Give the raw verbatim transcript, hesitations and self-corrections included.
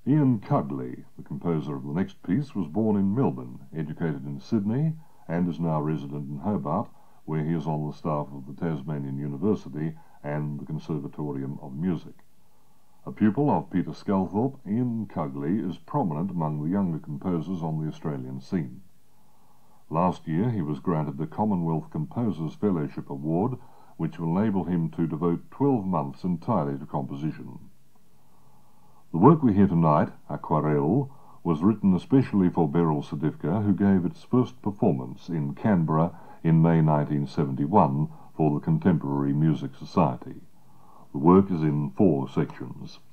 Ian Cugley, the composer of the next piece, was born in Melbourne, educated in Sydney, and is now resident in Hobart, where he is on the staff of the Tasmanian University and the Conservatorium of Music. A pupil of Peter Sculthorpe, Ian Cugley is prominent among the younger composers on the Australian scene. Last year he was granted the Commonwealth Composers Fellowship Award, which will enable him to devote twelve months entirely to composition. The work we hear tonight, Aquarelles, was written especially for Beryl Sedivka, who gave its first performance in Canberra in May nineteen seventy-one for the Contemporary Music Society. The work is in four sections.